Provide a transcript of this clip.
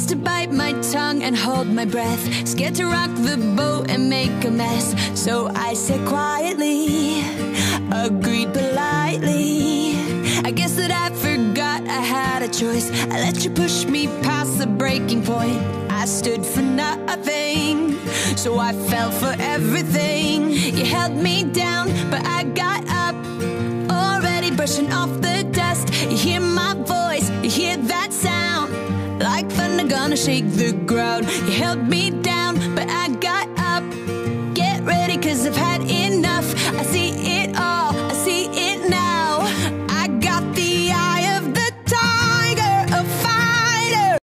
used to bite my tongue and hold my breath, scared to rock the boat and make a mess. So I said quietly, agreed politely. I guess that I forgot I had a choice. I let you push me past the breaking point. I stood for nothing, so I fell for everything. You held me down, but I got up, already brushing off the dust. You hear my voice, you hear that sound, like thunder gonna shake the ground. You held me down,